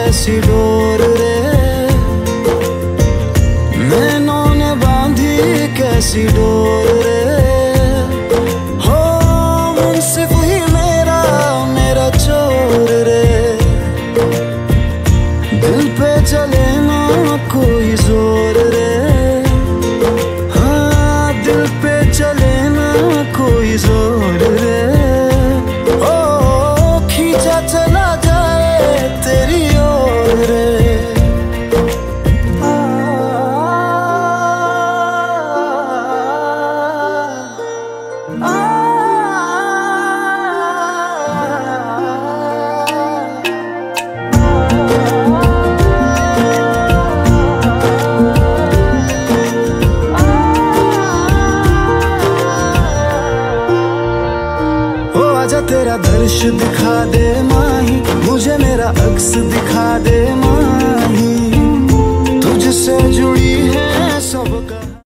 कैसी डोर रे, नैनों ने बांधी कैसी डोर रे। हो मुंसिफ ही मेरा चोर रे, दिल पे चले ना कोई जोर रे। हाँ दिल पे चले ना कोई जोर रे। ओ खींचा चला जाए तेरी ओर रे। आजा तेरा दर्श दिखा दे माही, मुझे मेरा अक्स दिखा दे माही, तुझसे जुड़ी है सबका।